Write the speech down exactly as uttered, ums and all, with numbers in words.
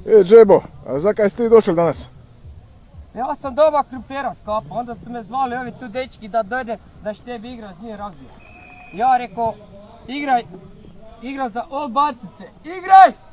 E, Džebo, a zakaj si ti došel danas? Ja sam doba krupera skapa, onda su me zvali ovi tu dečki da dojde da štebi igra s njim ragbija. Ja rekao, igraj, igra za obacice, igraj!